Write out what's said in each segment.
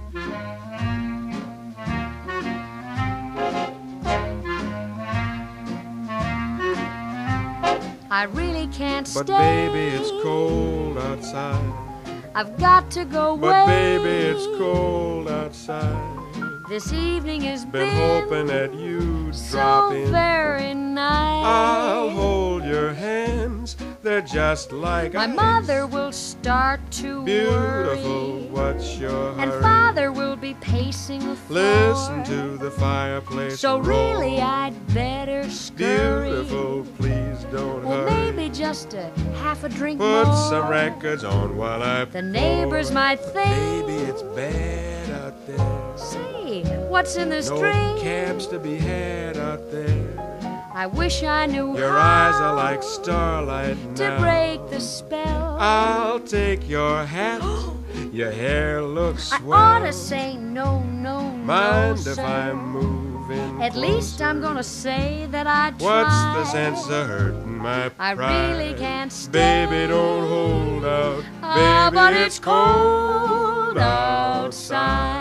I really can't stay. But baby, it's cold outside. I've got to go away. But baby, it's cold outside. This evening has Been hoping that you'd drop in. so very nice. I'll hold your hands, they're just like My ice. mother will start to Beautiful, worry, what's your hurry? and father will be pacing the floor. Listen to the fireplace So roar. really I'd better scurry. Beautiful, please don't Well, hurry. maybe just a half a drink Put more. some records on while I The neighbors might think, Baby, it's bad out there. say, what's in this No drink? cabs to be had out there. I wish I knew Your how eyes are like starlight to now. break the spell. I'll take your hat. Your hair looks I swell. ought to say no, no, Mind no, if sir. I'm moving At least I'm closer? gonna say that I tried. What's the sense of hurting my I pride? really can't stay. Baby, don't hold out. Ah, Baby, but it's cold outside.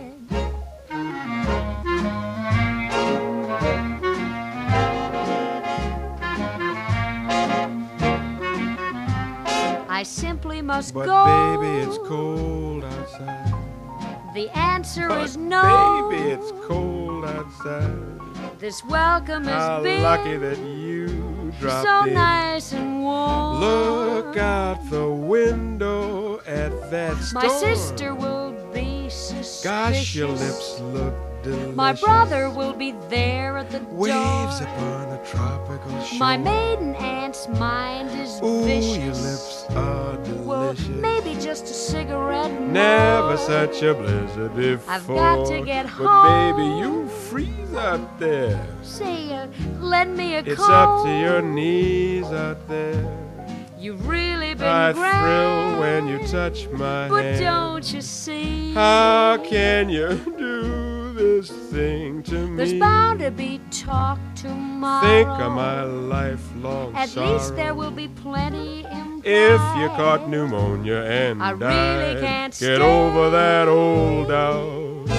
I simply must But go. baby, it's cold outside. The answer But is no. baby, it's cold outside. This welcome How has been lucky that you dropped so in. nice and warm. Look out the window at that storm. My sister will be suspicious. Gosh, your lips look delicious. My brother will be there at the Waves door. upon a tropical shore. My maiden aunt's mind is Ooh, vicious. your lips are Well, delicious. maybe just a cigarette more. Never such a blizzard before. I've got to get But home. baby, you freeze out there. Say, lend me a It's comb. up to your knees out there. You've really been I grand. thrill when you touch my But hand. don't you see? How can you do this thing to me? There's bound to be talk tomorrow. Think of my lifelong At sorrow. least there will be plenty implied. If you caught pneumonia and I really died, can't get stay. over that old doubt.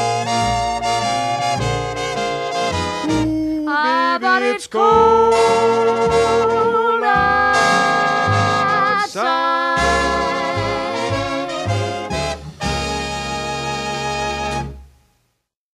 Ooh, Ah, baby, but it's cold